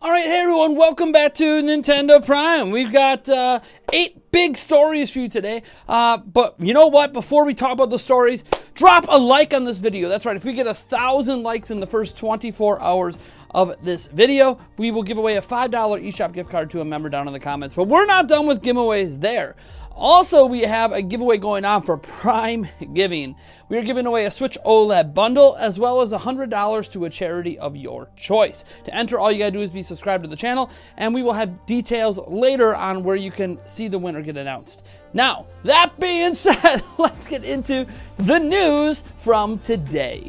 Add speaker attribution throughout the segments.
Speaker 1: All right, hey everyone, welcome back to Nintendo Prime. We've got 8 big stories for you today. But you know what? Before we talk about the stories, drop a like on this video. That's right, if we get 1,000 likes in the first 24 hours of this video, we will give away a $5 eShop gift card to a member down in the comments. But we're not done with giveaways there. Also, we have a giveaway going on for Prime Giving. We are giving away a Switch OLED bundle as well as $100 to a charity of your choice. To enter, all you gotta do is be subscribed to the channel, and we will have details later on where you can see the winner get announced. Now, that being said, let's get into the news from today.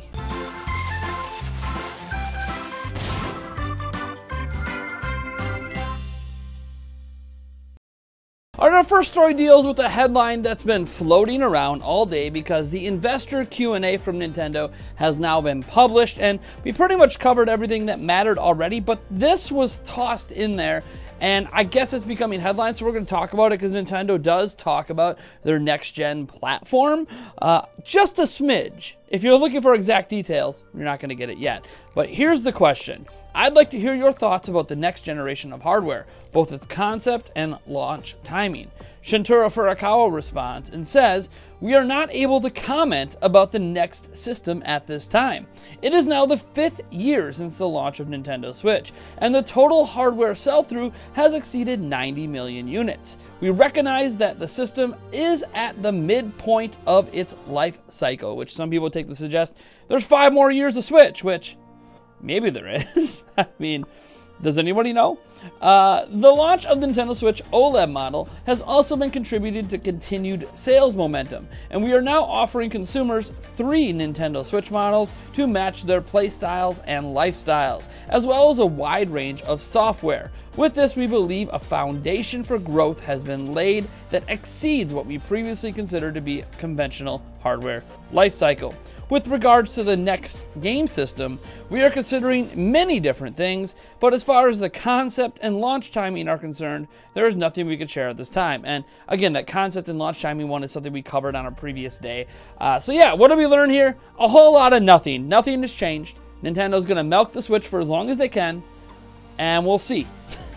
Speaker 1: Our first story deals with a headline that's been floating around all day because the investor Q&A from Nintendo has now been published, and we pretty much covered everything that mattered already, but this was tossed in there, and I guess it's becoming headlines, so we're going to talk about it because Nintendo does talk about their next-gen platform. Just a smidge. If you're looking for exact details, you're not going to get it yet. But here's the question. I'd like to hear your thoughts about the next generation of hardware, both its concept and launch timing. Shuntaro Furukawa responds and says, "We are not able to comment about the next system at this time. It is now the 5th year since the launch of Nintendo Switch, and the total hardware sell-through has exceeded 90 million units. We recognize that the system is at the midpoint of its life cycle," which some people take to suggest there's 5 more years of Switch, which maybe there is. I mean, does anybody know? The launch of the Nintendo Switch OLED model has also been contributed to continued sales momentum, and we are now offering consumers 3 Nintendo Switch models to match their playstyles and lifestyles, as well as a wide range of software. With this, we believe a foundation for growth has been laid that exceeds what we previously considered to be conventional hardware lifecycle. With regards to the next game system, we are considering many different things, but as far as the concept and launch timing are concerned, there is nothing we could share at this time. And again, that concept and launch timing one is something we covered on a previous day. So yeah, what did we learn here? A whole lot of nothing. Nothing has changed. Nintendo's gonna milk the Switch for as long as they can, and we'll see.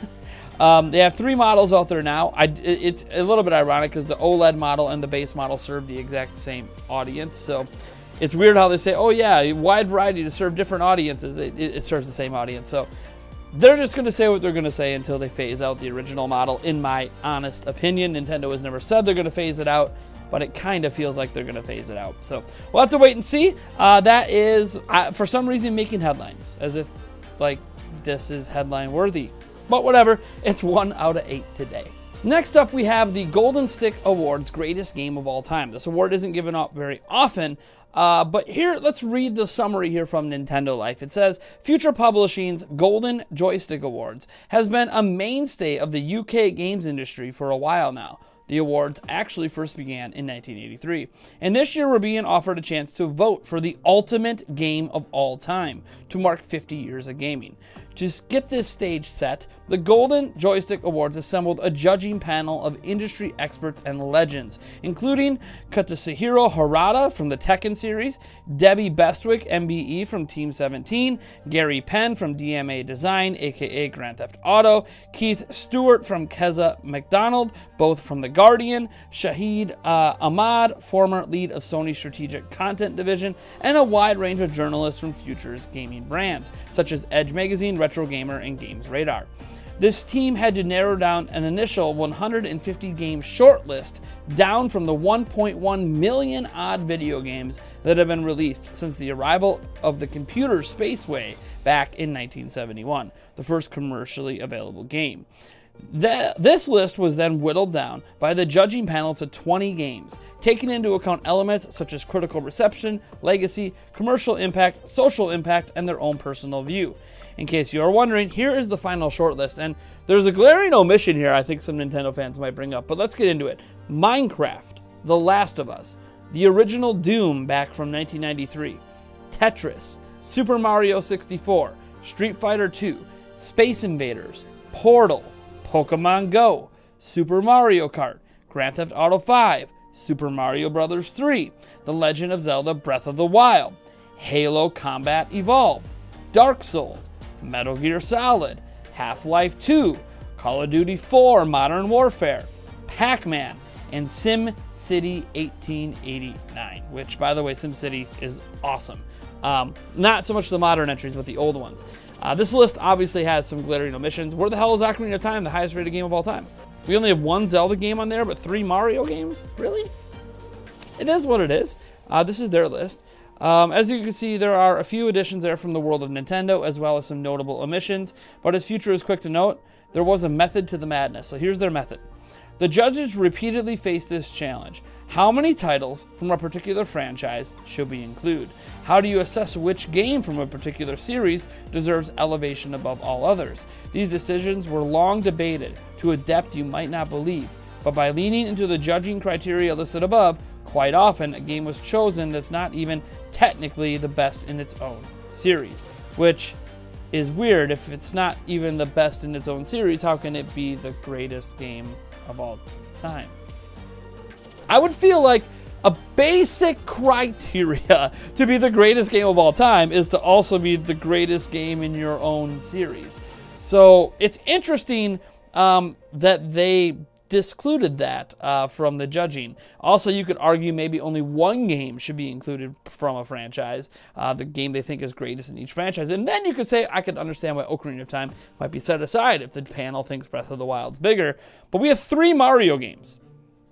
Speaker 1: They have 3 models out there now. It's a little bit ironic because the OLED model and the base model serve the exact same audience. So it's weird how they say, oh yeah, wide variety to serve different audiences. It serves the same audience. So they're just going to say what they're going to say until they phase out the original model, in my honest opinion. Nintendo has never said they're going to phase it out, but it kind of feels like they're going to phase it out. So we'll have to wait and see. That is, for some reason, making headlines, as if, like, this is headline worthy. But whatever, it's 1 out of 8 today. Next up, we have the Golden Stick Awards Greatest Game of All Time. This award isn't given out very often, but here, let's read the summary here from Nintendo Life. It says, Future Publishing's Golden Joystick Awards has been a mainstay of the UK games industry for a while now. The awards actually first began in 1983, and this year we're being offered a chance to vote for the ultimate game of all time to mark 50 years of gaming. To get this stage set, the Golden Joystick Awards assembled a judging panel of industry experts and legends, including Katsuhiro Harada from the Tekken series, Debbie Bestwick, MBE from Team 17, Gary Penn from DMA Design, aka Grand Theft Auto, Keith Stewart from Keza McDonald, both from The Guardian, Shahid Ahmad, former lead of Sony's Strategic Content Division, and a wide range of journalists from Future's gaming brands, such as Edge Magazine, Retro Gamer, and Games Radar. This team had to narrow down an initial 150 game shortlist down from the 1.1 million odd video games that have been released since the arrival of the computer Spaceway back in 1971, the first commercially available game. This list was then whittled down by the judging panel to 20 games, taking into account elements such as critical reception, legacy, commercial impact, social impact, and their own personal view. In case you are wondering, here is the final shortlist, and there's a glaring omission here I think some Nintendo fans might bring up, but let's get into it. Minecraft, The Last of Us, the original Doom back from 1993, Tetris, Super Mario 64, Street Fighter 2, Space Invaders, Portal, Pokemon Go, Super Mario Kart, Grand Theft Auto 5, Super Mario Bros. 3, The Legend of Zelda Breath of the Wild, Halo Combat Evolved, Dark Souls, Metal Gear Solid, Half-Life 2, Call of Duty 4 Modern Warfare, Pac-Man, and SimCity 1889, which, by the way, SimCity is awesome. Not so much the modern entries, but the old ones. This list obviously has some glaring omissions. Where the hell is Ocarina of Time, the highest rated game of all time? We only have one Zelda game on there, but 3 Mario games? Really? It is what it is. This is their list. As you can see, there are a few additions there from the world of Nintendo, as well as some notable omissions. But as Future is quick to note, there was a method to the madness. So here's their method. The judges repeatedly faced this challenge. How many titles from a particular franchise should we include? How do you assess which game from a particular series deserves elevation above all others? These decisions were long debated to a depth you might not believe, but by leaning into the judging criteria listed above, quite often a game was chosen that's not even technically the best in its own series, which is weird. If it's not even the best in its own series, how can it be the greatest game of all time? I would feel like a basic criteria to be the greatest game of all time is to also be the greatest game in your own series. So it's interesting that they discluded that from the judging. Also, you could argue maybe only one game should be included from a franchise, the game they think is greatest in each franchise. And then you could say, I could understand why Ocarina of Time might be set aside if the panel thinks Breath of the Wild's bigger. But we have 3 Mario games.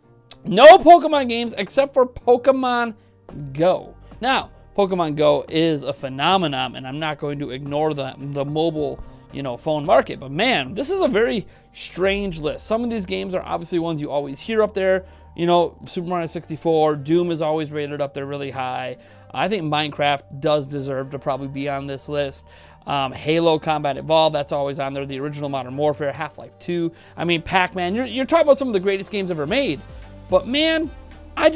Speaker 1: No Pokemon games except for Pokemon Go. Now, Pokemon Go is a phenomenon, and I'm not going to ignore the mobile phone market. But man, this is a very strange list. Some of these games are obviously ones you always hear up there. Super Mario 64, Doom is always rated up there really high. I think Minecraft does deserve to probably be on this list. Halo Combat Evolved, that's always on there. The original Modern Warfare, Half-Life 2. I mean, Pac-Man, you're talking about some of the greatest games ever made. But man, I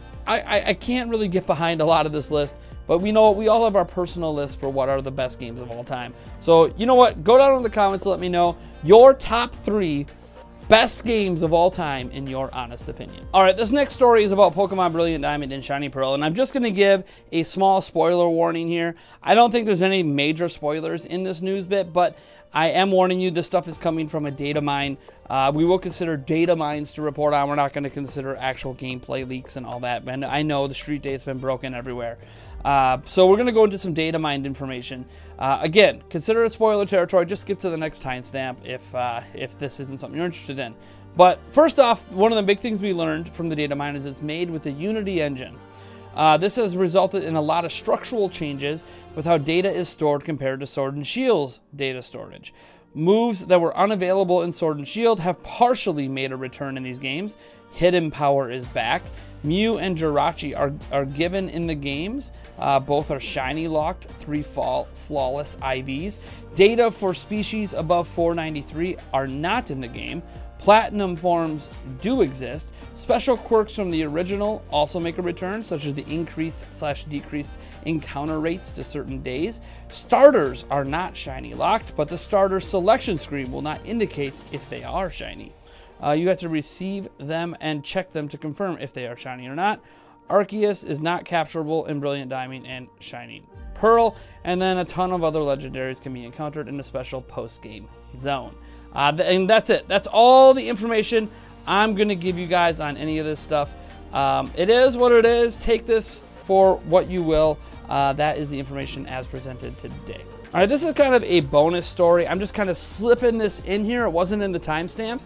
Speaker 1: can't really get behind a lot of this list. But we know we all have our personal list for what are the best games of all time. So you know what? Go down in the comments and let me know your top 3 best games of all time in your honest opinion. All right, this next story is about Pokemon Brilliant Diamond and Shiny Pearl, and I'm just going to give a small spoiler warning here. I don't think there's any major spoilers in this news bit, but I am warning you, this stuff is coming from a data mine. We will consider data mines to report on. We're not going to consider actual gameplay leaks and all that. And I know the street date's been broken everywhere. So we're going to go into some data mined information. Again, consider it spoiler territory. Just skip to the next timestamp if this isn't something you're interested in. But first off, one of the big things we learned from the data mine is it's made with the Unity engine. This has resulted in a lot of structural changes with how data is stored compared to Sword and Shield's data storage. Moves that were unavailable in Sword and Shield have partially made a return in these games. Hidden Power is back. Mew and Jirachi are given in the games. Both are shiny locked, 3 flawless IVs. Data for species above 493 are not in the game. Platinum forms do exist. Special quirks from the original also make a return, such as the increased/decreased encounter rates to certain days. Starters are not shiny locked, but the starter selection screen will not indicate if they are shiny. You have to receive them and check them to confirm if they are shiny or not. Arceus is not capturable in Brilliant Diamond and Shining Pearl, and then a ton of other legendaries can be encountered in a special post-game zone. And that's it. That's all the information I'm going to give you guys on any of this stuff. It is what it is. Take this for what you will. That is the information as presented today. All right, this is kind of a bonus story. I'm just kind of slipping this in here. It wasn't in the timestamps.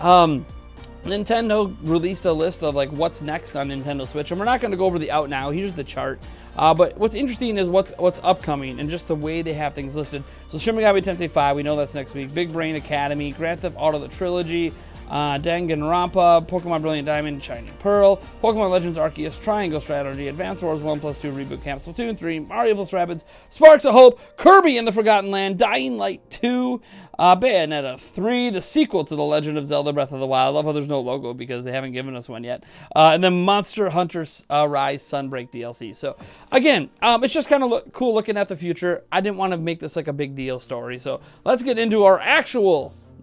Speaker 1: Nintendo released a list of like what's next on Nintendo Switch, and we're not going to go over the out now. Here's the chart. But what's interesting is what's upcoming and just the way they have things listed. So Shin Megami Tensei 5, we know that's next week. Big Brain Academy, Grand Theft Auto the Trilogy, Danganronpa, Pokemon Brilliant Diamond, Shining Pearl, Pokemon Legends Arceus, Triangle Strategy, Advance Wars 1+2, Reboot Camp, Splatoon 3, Mario + Rabbids, Sparks of Hope, Kirby and the Forgotten Land, Dying Light 2, Bayonetta 3, the sequel to The Legend of Zelda Breath of the Wild. I love how there's no logo because they haven't given us one yet. And then Monster Hunter Rise Sunbreak DLC. So again, it's just kind of cool looking at the future. I didn't want to make this like a big deal story. So let's get into our actual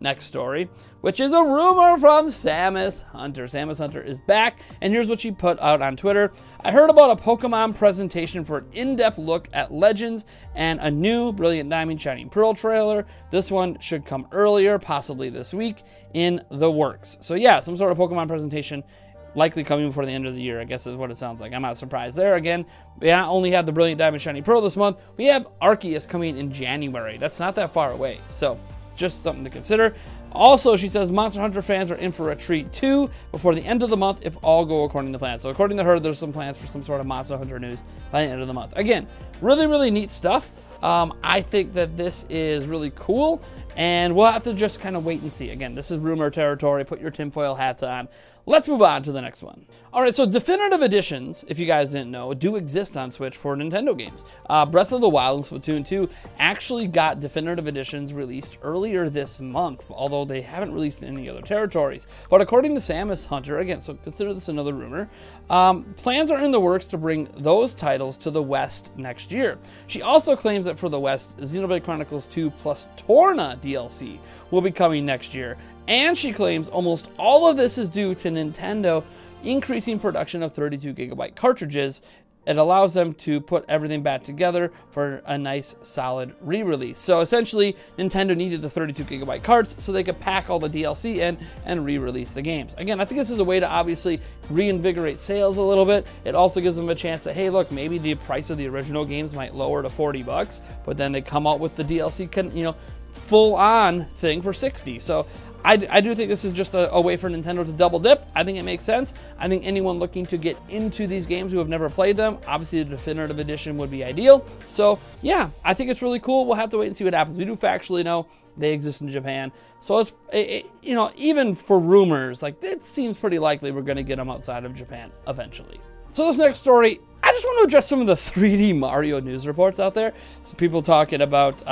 Speaker 1: next story, which is a rumor from Samus Hunter. Samus Hunter is back, and here's what she put out on Twitter. I heard about a Pokemon presentation for an in-depth look at Legends and a new Brilliant Diamond Shining Pearl trailer. This one should come earlier, possibly this week, in the works. So yeah, some sort of Pokemon presentation likely coming before the end of the year, I guess is what it sounds like. I'm not surprised there. Again, we not only have the Brilliant Diamond Shiny Pearl this month, we have Arceus coming in January. That's not that far away, so just something to consider. Also, she says Monster Hunter fans are in for a treat too before the end of the month if all go according to plan. So according to her, there's some plans for some sort of Monster Hunter news by the end of the month. Again, really, really neat stuff. I think that this is really cool, and we'll have to just kind of wait and see. Again, this is rumor territory. Put your tinfoil hats on. Let's move on to the next one. All right, so definitive editions, if you guys didn't know, do exist on Switch for Nintendo games. Breath of the Wild and Splatoon 2 actually got definitive editions released earlier this month, although they haven't released in any other territories. But according to Samus Hunter, again, so consider this another rumor, plans are in the works to bring those titles to the West next year. She also claims that for the West, Xenoblade Chronicles 2 plus Torna DLC will be coming next year. And she claims almost all of this is due to Nintendo increasing production of 32GB cartridges. It allows them to put everything back together for a nice solid re-release. So essentially, Nintendo needed the 32GB carts so they could pack all the DLC in and re-release the games. Again, I think this is a way to obviously reinvigorate sales a little bit. It also gives them a chance that, hey, look, maybe the price of the original games might lower to $40, but then they come out with the DLC, full-on thing for $60. So I do think this is just a way for Nintendo to double dip. I think it makes sense. I think anyone looking to get into these games who have never played them, obviously the definitive edition would be ideal. So yeah, I think it's really cool. We'll have to wait and see what happens. We do factually know they exist in Japan. So it's, even for rumors, like it seems pretty likely we're going to get them outside of Japan eventually. So this next story, I just want to address some of the 3D Mario news reports out there. So people talking about,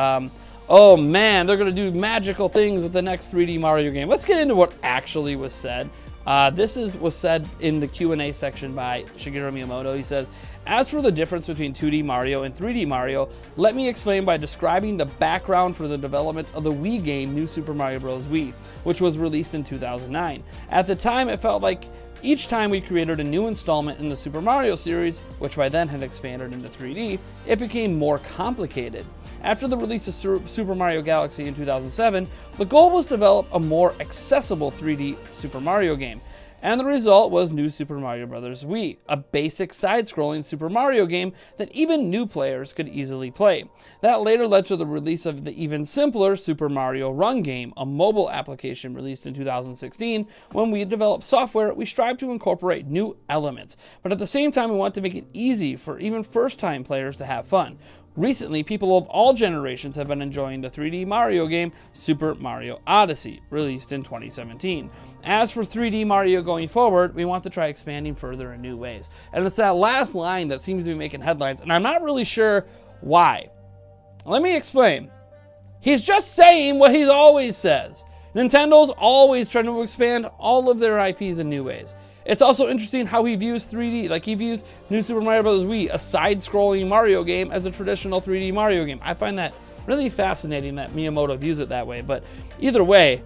Speaker 1: oh man, they're going to do magical things with the next 3D Mario game. Let's get into what actually was said. This was said in the Q&A section by Shigeru Miyamoto. He says, as for the difference between 2D Mario and 3D Mario, let me explain by describing the background for the development of the Wii game New Super Mario Bros. Wii, which was released in 2009. At the time, it felt like each time we created a new installment in the Super Mario series, which by then had expanded into 3D, it became more complicated. After the release of Super Mario Galaxy in 2007, the goal was to develop a more accessible 3D Super Mario game. And the result was New Super Mario Bros. Wii, a basic side-scrolling Super Mario game that even new players could easily play. That later led to the release of the even simpler Super Mario Run game, a mobile application released in 2016. When we developed software, we strived to incorporate new elements, but at the same time we want to make it easy for even first-time players to have fun. Recently, people of all generations have been enjoying the 3D Mario game Super Mario Odyssey, released in 2017. As for 3D Mario going forward, we want to try expanding further in new ways. And it's that last line that seems to be making headlines, and I'm not really sure why. Let me explain. He's just saying what he always says. Nintendo's always trying to expand all of their IPs in new ways. It's also interesting how he views 3D, like he views New Super Mario Bros. Wii, a side-scrolling Mario game, as a traditional 3D Mario game. I find that really fascinating that Miyamoto views it that way, but either way,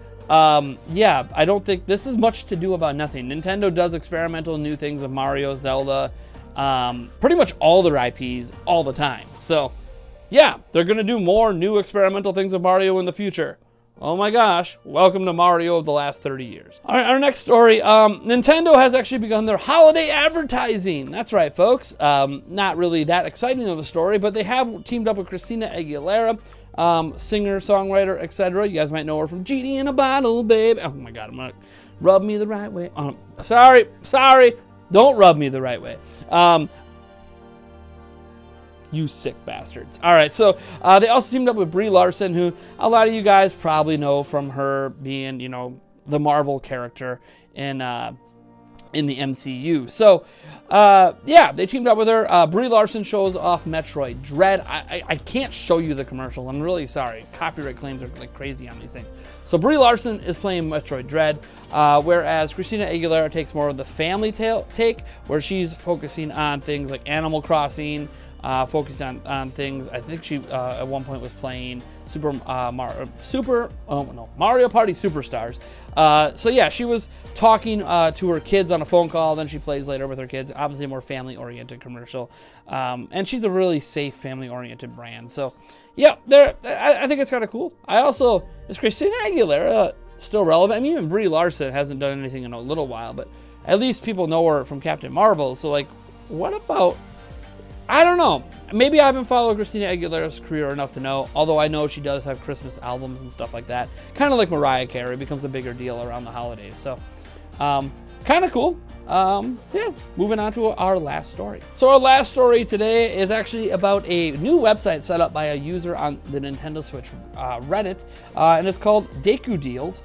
Speaker 1: yeah, I don't think this is much to do about nothing. Nintendo does experimental new things with Mario, Zelda, pretty much all their IPs all the time. So yeah, they're gonna do more new experimental things with Mario in the future. Oh my gosh, welcome to Mario of the last 30 years. All right, our next story, Nintendo has actually begun their holiday advertising. That's right, folks. Not really that exciting of a story, but they have teamed up with Christina Aguilera, singer, songwriter, etc. You guys might know her from Genie in a Bottle, babe. Oh my God, I'm gonna rub me the right way. Sorry, don't rub me the right way. You sick bastards. All right, so they also teamed up with Brie Larson, who a lot of you guys probably know from her being, the Marvel character in the MCU. So, yeah, they teamed up with her. Brie Larson shows off Metroid Dread. I can't show you the commercial. I'm really sorry. Copyright claims are like crazy on these things. So Brie Larson is playing Metroid Dread, whereas Christina Aguilera takes more of the family take, where she's focusing on things like Animal Crossing, focused on things. I think she at one point was playing Mario Party Superstars. So yeah, she was talking to her kids on a phone call. Then she plays later with her kids. Obviously, a more family-oriented commercial, and she's a really safe, family-oriented brand. So yeah, I think it's kind of cool. Is Christina Aguilera still relevant? I mean, even Brie Larson hasn't done anything in a little while, but at least people know her from Captain Marvel. So like, what about? I don't know. Maybe I haven't followed Christina Aguilera's career enough to know, although I know she does have Christmas albums and stuff like that. Kind of like Mariah Carey, becomes a bigger deal around the holidays. So, kind of cool. Yeah, moving on to our last story. So our last story today is actually about a new website set up by a user on the Nintendo Switch Reddit, and it's called Deku Deals.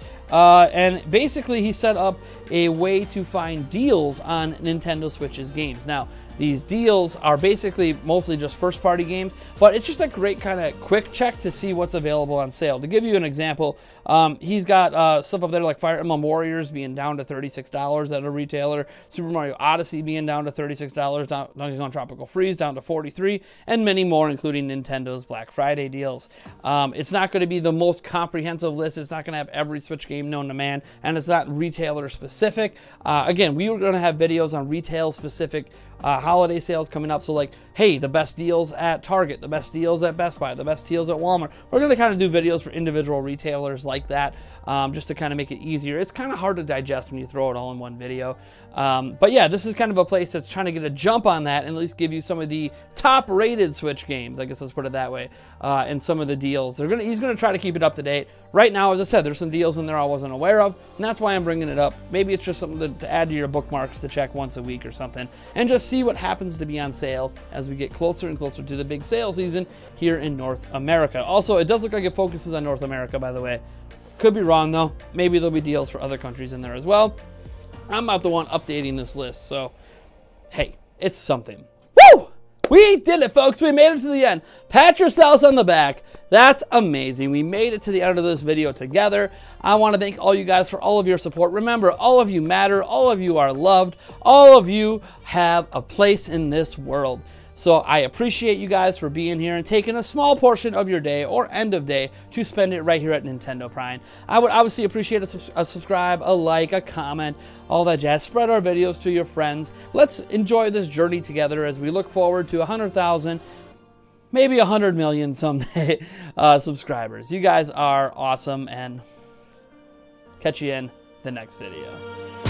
Speaker 1: And basically he set up a way to find deals on Nintendo Switch's games. Now, these deals are basically mostly just first-party games, but it's just a great kind of quick check to see what's available on sale. To give you an example, he's got stuff up there like Fire Emblem Warriors being down to $36 at a retailer, Super Mario Odyssey being down to $36, Donkey Kong Tropical Freeze down to $43, and many more, including Nintendo's Black Friday deals. It's not going to be the most comprehensive list. It's not going to have every Switch game known to man, and it's not retailer-specific. Again, we were going to have videos on retail-specific holiday sales coming up. So like, hey, the best deals at Target, the best deals at Best Buy, the best deals at Walmart. We're going to kind of do videos for individual retailers like that, just to kind of make it easier. It's kind of hard to digest when you throw it all in one video. But yeah, this is kind of a place that's trying to get a jump on that and at least give you some of the top rated Switch games, I guess let's put it that way, and some of the deals. He's going to try to keep it up to date. Right now, as I said, there's some deals in there I wasn't aware of, and that's why I'm bringing it up. Maybe it's just something to add to your bookmarks to check once a week or something, and just see what happens to be on sale as we get closer and closer to the big sale season here in North America. Also, it does look like it focuses on North America, by the way. Could be wrong, though. Maybe there'll be deals for other countries in there as well. I'm not the one updating this list, so hey, it's something. Woo! We did it, folks. We made it to the end. Pat yourselves on the back. That's amazing. We made it to the end of this video together. I want to thank all you guys for all of your support. Remember, all of you matter. All of you are loved. All of you have a place in this world. So I appreciate you guys for being here and taking a small portion of your day or end of day to spend it right here at Nintendo Prime. I would obviously appreciate a subscribe, a like, a comment, all that jazz. Spread our videos to your friends. Let's enjoy this journey together as we look forward to 100,000, maybe 100 million someday subscribers. You guys are awesome, and catch you in the next video.